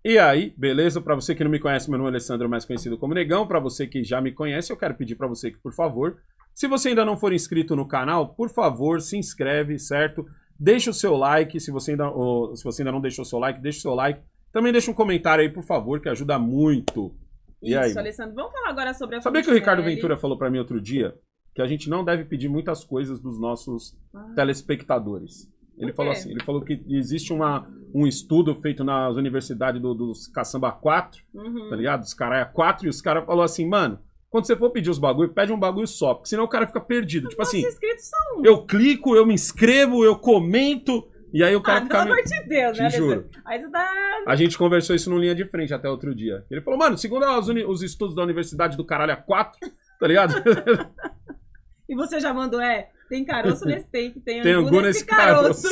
E aí, beleza? Pra você que não me conhece, meu nome é Alessandro, mais conhecido como Negão. Pra você que já me conhece, eu quero pedir pra você que, por favor, se você ainda não for inscrito no canal, por favor, se inscreve, certo? Deixa o seu like, se você ainda não deixou o seu like, deixa o seu like. Também deixa um comentário aí, por favor, que ajuda muito. E Isso, aí? Alessandro. Vamos falar agora sobre a Sabia que o Ricardo Ventura falou pra mim outro dia que a gente não deve pedir muitas coisas dos nossos telespectadores. Ele falou assim, ele falou que existe um estudo feito nas universidades dos Caçamba 4, tá ligado? Dos Caraia 4, e os caras falaram assim, mano, quando você for pedir os bagulho, pede um bagulho só, porque senão o cara fica perdido. Tipo assim, inscritos são... eu clico, eu me inscrevo, eu comento, e aí o cara fica... Pelo amor de Deus, né? Te juro. Aí você tá... A gente conversou isso no Linha de Frente até outro dia. Ele falou, mano, segundo os estudos da Universidade do Caralho 4, tá ligado? E você já mandou, tem caroço nesse tempo, tem angu nesse caroço.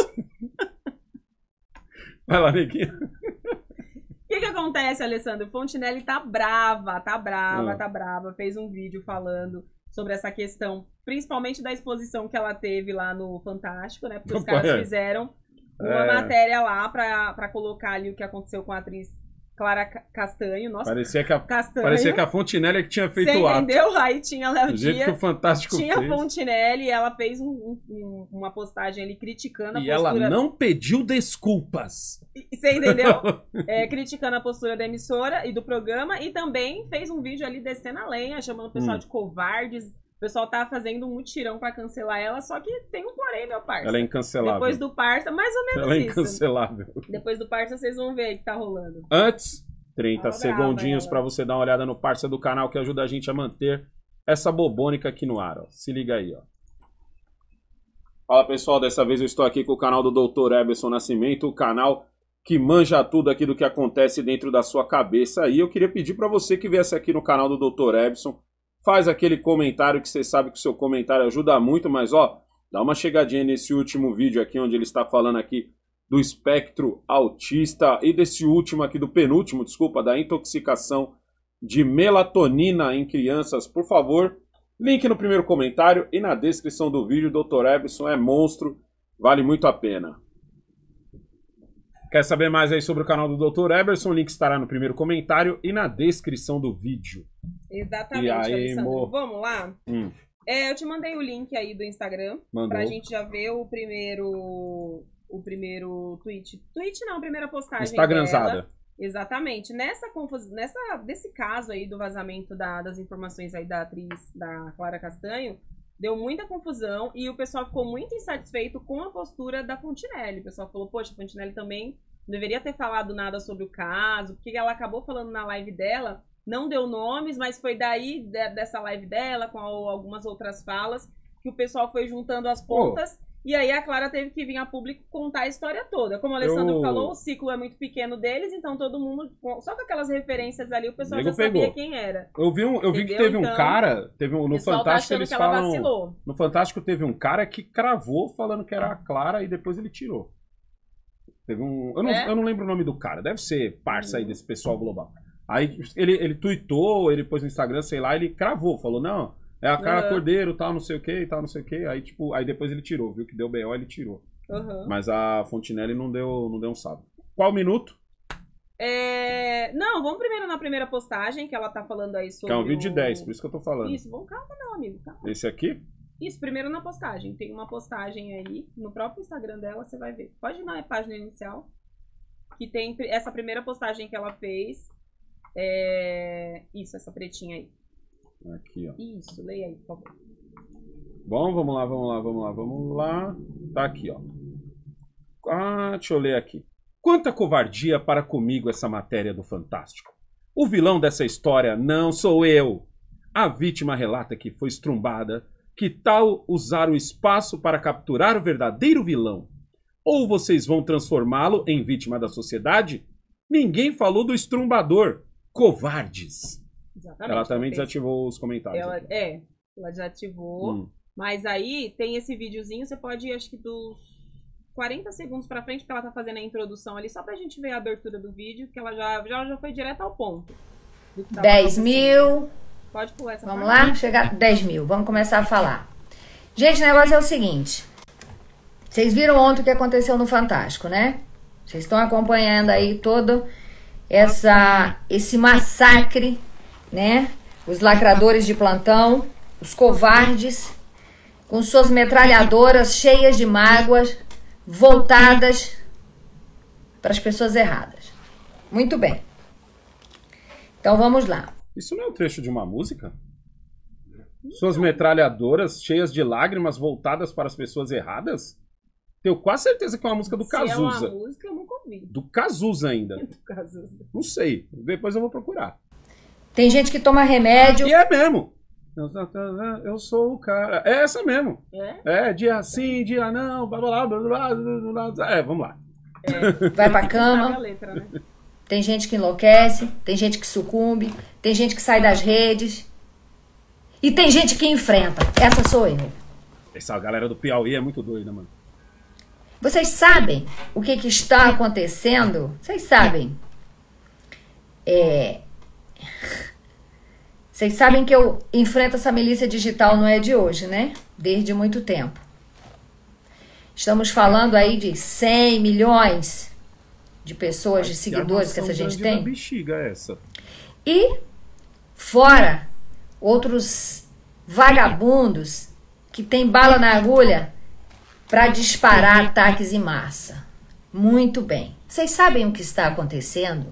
Vai lá, Neguinho. O que acontece, Alessandro? Fontinelli tá brava. Fez um vídeo falando sobre essa questão, principalmente da exposição que ela teve lá no Fantástico, né? Porque os caras fizeram uma matéria lá pra colocar ali o que aconteceu com a atriz Clara Castanho. Nossa, parecia que a Fontinelli que tinha feito o ato. Entendeu? Aí tinha Léo Dias, que o Fantástico tinha fez. Fontinelli, e ela fez uma postagem ali criticando a postura... E ela não pediu desculpas. Você entendeu? Criticando a postura da emissora e do programa, e também fez um vídeo ali descendo a lenha, chamando o pessoal de covardes. O pessoal tá fazendo um mutirão pra cancelar ela, só que tem um porém, meu parça. Ela é incancelável. Depois do parça, mais ou menos isso. Ela é incancelável. Depois do parça, vocês vão ver o que tá rolando. Antes, 30 segundinhos pra você dar uma olhada no parça do canal, que ajuda a gente a manter essa bobônica aqui no ar, ó. Se liga aí, ó. Fala, pessoal, dessa vez eu estou aqui com o canal do Dr. Eberson Nascimento, o canal que manja tudo aqui do que acontece dentro da sua cabeça. E eu queria pedir pra você que viesse aqui no canal do Dr. Eberson, faz aquele comentário que você sabe que o seu comentário ajuda muito, mas ó, dá uma chegadinha nesse último vídeo aqui, onde ele está falando aqui do espectro autista e desse último aqui, do penúltimo, desculpa, da intoxicação de melatonina em crianças. Por favor, link no primeiro comentário e na descrição do vídeo. Dr. Eberson é monstro, vale muito a pena. Quer saber mais aí sobre o canal do Dr. Eberson? O link estará no primeiro comentário e na descrição do vídeo. Exatamente, e aí, Alessandro. Vamos lá? Eu te mandei o link aí do Instagram. Mandou. Pra gente já ver o primeiro tweet. Tweet não, a primeira postagem Instagramzada. dela. Exatamente. Desse caso aí do vazamento das informações aí da atriz, da Clara Castanho, deu muita confusão e o pessoal ficou muito insatisfeito com a postura da Fontinelli. O pessoal falou, poxa, a Fontinelli também não deveria ter falado nada sobre o caso, porque ela acabou falando na live dela, não deu nomes, mas foi daí, dessa live dela, com algumas outras falas, que o pessoal foi juntando as pontas. E aí a Clara teve que vir a público contar a história toda. Como o Alessandro falou, o ciclo é muito pequeno deles, então todo mundo... Só com aquelas referências ali, o pessoal já sabia quem era. Eu vi que teve um cara... no Fantástico eles falam... Vacilou. No Fantástico teve um cara que cravou falando que era a Clara e depois ele tirou. Teve um... Eu não lembro o nome do cara. Deve ser parça aí desse pessoal global. Aí ele tweetou, ele pôs no Instagram, sei lá, ele cravou, falou, não... É a Clara Cordeiro, tal, não sei o que, e tal, não sei o que. Aí, tipo, aí depois ele tirou, viu? Que deu BO, ele tirou. Mas a Fontinelli não deu um salve. Qual minuto? Não, vamos primeiro na primeira postagem, que ela tá falando aí sobre... Que é um vídeo de 10, por isso que eu tô falando. Isso, vamos, calma, meu amigo, calma. Esse aqui? Isso, primeiro na postagem. Tem uma postagem aí, no próprio Instagram dela, você vai ver. Pode ir na página inicial, que tem essa primeira postagem que ela fez. Isso, essa pretinha aí. Aqui, ó. Isso, leia aí, por favor. Bom, vamos lá. Tá aqui, ó. Deixa eu ler aqui. Quanta covardia para comigo essa matéria do Fantástico. O vilão dessa história não sou eu. A vítima relata que foi estrumbada. Que tal usar o espaço para capturar o verdadeiro vilão? Ou vocês vão transformá-lo em vítima da sociedade? Ninguém falou do estrumbador. Covardes. Exatamente, ela também desativou os comentários. Ela desativou. Mas aí tem esse videozinho, você pode ir, acho que dos 40 segundos pra frente, porque ela tá fazendo a introdução ali, só pra gente ver a abertura do vídeo, que ela já foi direto ao ponto. 10 mil. Pode pular essa Vamos lá? Chegar a 10 mil. Vamos começar a falar. Gente, o negócio é o seguinte. Vocês viram ontem o que aconteceu no Fantástico, né? Vocês estão acompanhando aí todo esse massacre, né? Os lacradores de plantão, os covardes, com suas metralhadoras cheias de mágoas, voltadas para as pessoas erradas. Muito bem. Então vamos lá. Isso não é um trecho de uma música? Suas metralhadoras cheias de lágrimas voltadas para as pessoas erradas? Tenho quase certeza que é uma música do Cazuza. Se é uma música, eu nunca ouvi. Do Cazuza ainda. Do Cazuza. Não sei. Depois eu vou procurar. Tem gente que toma remédio. E é mesmo. Eu sou o cara. É essa mesmo. É? Dia sim, dia não. Blá, blá, blá, blá, blá, blá. Vamos lá. Vai pra cama. Sabe a letra, né? Tem gente que enlouquece. Tem gente que sucumbe. Tem gente que sai das redes. E tem gente que enfrenta. Essa sou eu. Essa galera do Piauí é muito doida, mano. Vocês sabem o que está acontecendo? Vocês sabem. Vocês sabem que eu enfrento essa milícia digital, não é de hoje, né? Desde muito tempo. Estamos falando aí de 100 milhões de pessoas, de seguidores que essa gente tem. Bexiga essa. E fora outros vagabundos que tem bala na agulha para disparar ataques em massa. Muito bem. Vocês sabem o que está acontecendo?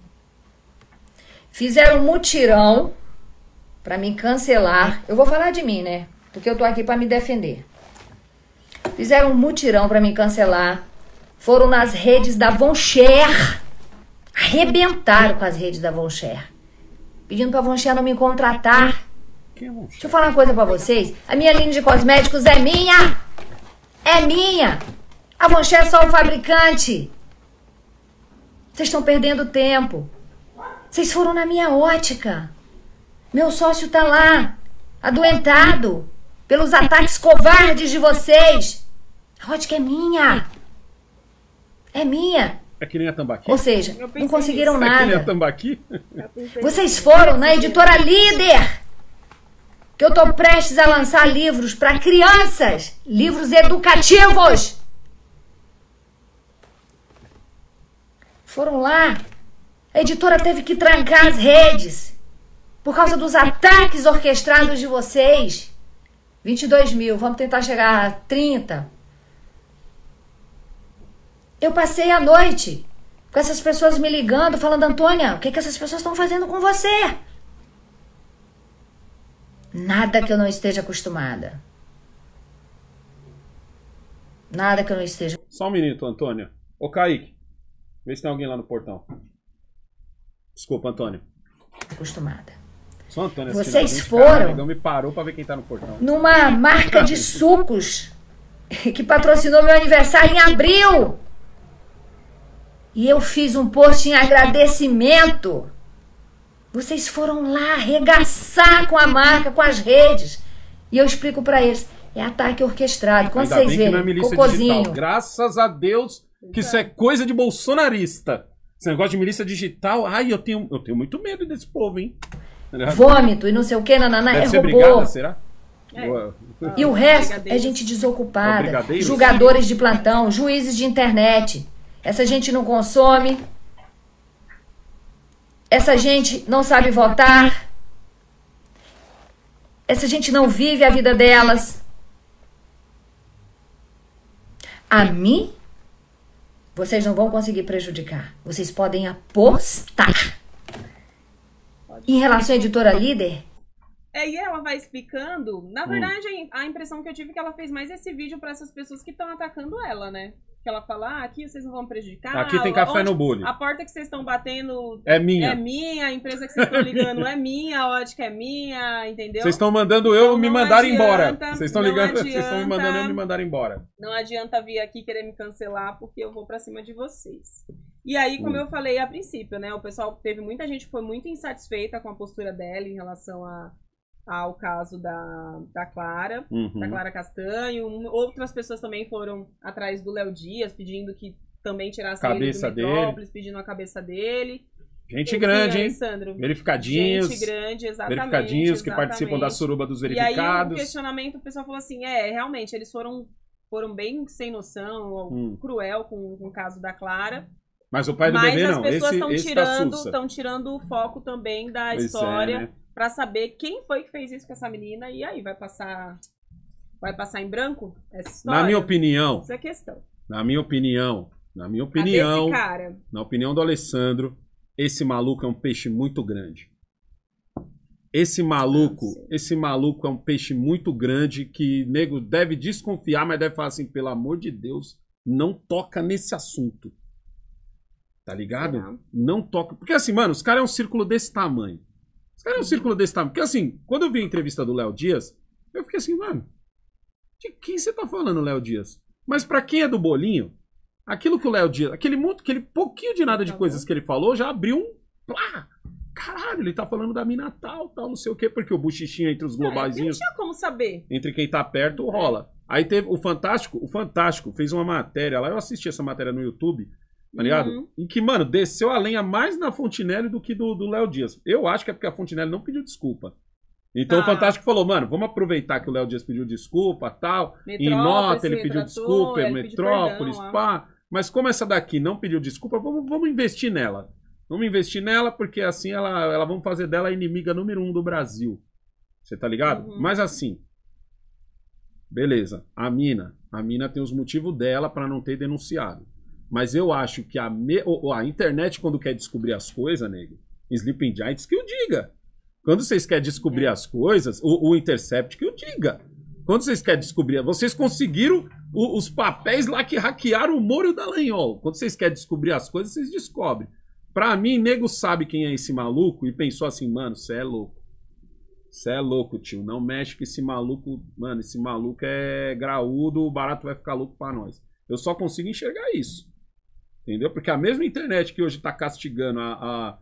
Fizeram um mutirão para me cancelar. Eu vou falar de mim, né? Porque eu tô aqui para me defender. Fizeram um mutirão para me cancelar. Foram nas redes da Von Cher. Arrebentaram com as redes da Von Cher. Pedindo pra Von Cher não me contratar. Deixa eu falar uma coisa pra vocês. A minha linha de cosméticos é minha. É minha. A Von Cher é só o fabricante. Vocês estão perdendo tempo. Vocês foram na minha ótica. Meu sócio tá lá, adoentado pelos ataques covardes de vocês. A ótica é minha. É minha. É que nem a Tambaqui? Ou seja, não conseguiram nada. É que nem a Tambaqui? Vocês foram na editora Líder, que eu tô prestes a lançar livros para crianças, livros educativos. Foram lá. A editora teve que trancar as redes por causa dos ataques orquestrados de vocês. 22 mil, vamos tentar chegar a 30. Eu passei a noite com essas pessoas me ligando, falando: Antônia, o que essas pessoas estão fazendo com você? Nada que eu não esteja acostumada. Nada que eu não esteja... Só um minuto, Antônia. Ô, Kaique, vê se tem alguém lá no portão. Desculpa, Antônia. Acostumada. Só Antônia. Vocês foram... Então me parou pra ver quem tá no portão. Numa marca de sucos que patrocinou meu aniversário em abril. E eu fiz um post em agradecimento. Vocês foram lá arregaçar com a marca, com as redes. E eu explico pra eles. É ataque orquestrado. Quando Ainda vocês bem que não é verem, milícia cocôzinho. digital. Graças a Deus que isso é coisa de bolsonarista. Esse negócio de milícia digital. Ai, eu tenho muito medo desse povo, hein? Vômito e não sei o que, nananá, Deve é ser robô. brigada, será? E o resto é gente desocupada, julgadores de plantão, juízes de internet. Essa gente não consome. Essa gente não sabe votar. Essa gente não vive a vida delas. A mim, vocês não vão conseguir prejudicar. Vocês podem apostar. Em relação à editora Líder... E ela vai explicando. Na verdade, a impressão que eu tive é que ela fez mais esse vídeo pra essas pessoas que estão atacando ela, né? Que ela fala, aqui vocês não vão prejudicar. Aqui tem café no bule. A porta que vocês estão batendo é minha. É minha, a empresa que vocês estão ligando é minha, a ótica é minha, entendeu? Vocês estão mandando eu então, me mandar embora. Vocês estão ligando, vocês estão me mandando eu me mandar embora. Não adianta vir aqui querer me cancelar, porque eu vou pra cima de vocês. E aí, como eu falei a princípio, né? O pessoal, teve muita gente que foi muito insatisfeita com a postura dela em relação ao caso da Clara, da Clara Castanho. Outras pessoas também foram atrás do Léo Dias, pedindo que também tirasse ele do Metrópolis, pedindo a cabeça dele. Gente grande, hein? Alessandro, verificadinhos. Gente grande, exatamente. Verificadinhos que participam da suruba dos verificados. E aí, o questionamento, o pessoal falou assim, realmente, eles foram bem sem noção, cruel com o caso da Clara. Mas o pai do Mas bebê as não, pessoas esse tá sussa. estão tirando o foco também da Pois história é, né? pra saber quem foi que fez isso com essa menina. E aí, vai passar em branco essa história? Na minha opinião, Isso é questão. na minha opinião, Cadê esse cara? na opinião do Alessandro, esse maluco é um peixe muito grande. Esse maluco é um peixe muito grande que nego deve desconfiar, mas deve falar assim, pelo amor de Deus, não toca nesse assunto. Tá ligado? Será? Não toca. Porque assim, mano, os caras é um círculo desse tamanho. Os caras é um círculo desse tamanho. Porque assim, quando eu vi a entrevista do Léo Dias, eu fiquei assim, mano, de quem você tá falando, Léo Dias? Mas pra quem é do bolinho, aquilo que o Léo Dias, aquele pouquinho de nada de coisas que ele falou, já abriu um... Plá! Caralho, ele tá falando da mina tal, não sei o quê, porque o buchichinho entre os globaizinhos... Não tinha como saber. Entre quem tá perto, rola. Aí teve o Fantástico fez uma matéria lá, eu assisti essa matéria no YouTube, tá ligado? Em que, mano, desceu a lenha mais na Fontinelli do que do Léo Dias. Eu acho que é porque a Fontinelli não pediu desculpa. Então o Fantástico falou, mano, vamos aproveitar que o Léo Dias pediu desculpa, tal. Em nota ele pediu desculpa, Metrópolis, pá. Mas como essa daqui não pediu desculpa, vamos investir nela. Vamos investir nela porque assim ela vamos fazer dela a inimiga número 1 do Brasil. Você tá ligado? Mas assim, beleza, a mina tem os motivos dela pra não ter denunciado. Mas eu acho que a internet, quando quer descobrir as coisas, nego, Sleeping Giants que o diga. Quando vocês querem descobrir as coisas, o Intercept que o diga. Quando vocês querem descobrir, vocês conseguiram os papéis lá que hackearam o Moro e o Dallagnol. Quando vocês querem descobrir as coisas, vocês descobrem. Pra mim, nego sabe quem é esse maluco e pensou assim, mano, cê é louco. Cê é louco, tio. Não mexe com esse maluco. Mano, esse maluco é graúdo, o barato vai ficar louco pra nós. Eu só consigo enxergar isso. Entendeu? Porque a mesma internet que hoje tá castigando a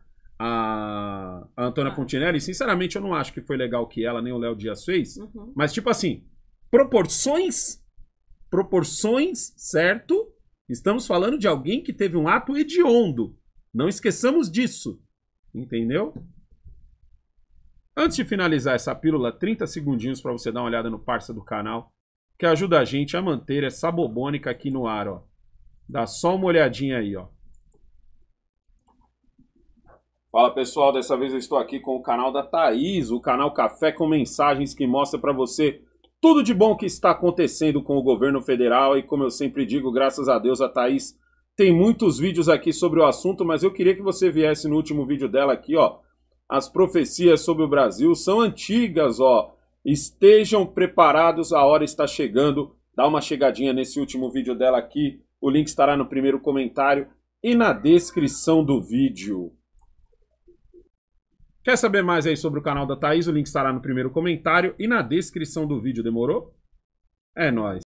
Antônia Fontinelli, sinceramente, eu não acho que foi legal o que ela nem o Léo Dias fez. Mas, tipo assim, proporções, certo? Estamos falando de alguém que teve um ato hediondo. Não esqueçamos disso. Entendeu? Antes de finalizar essa pílula, 30 segundinhos para você dar uma olhada no parça do canal, que ajuda a gente a manter essa bobônica aqui no ar, ó. Dá só uma olhadinha aí, ó. Fala pessoal, dessa vez eu estou aqui com o canal da Thaís, o canal Café com Mensagens, que mostra para você tudo de bom que está acontecendo com o governo federal. E como eu sempre digo, graças a Deus a Thaís tem muitos vídeos aqui sobre o assunto, mas eu queria que você viesse no último vídeo dela aqui, ó. As profecias sobre o Brasil são antigas, ó. Estejam preparados, a hora está chegando. Dá uma chegadinha nesse último vídeo dela aqui. O link estará no primeiro comentário e na descrição do vídeo. Quer saber mais aí sobre o canal da Thaís? O link estará no primeiro comentário e na descrição do vídeo. Demorou? É nóis.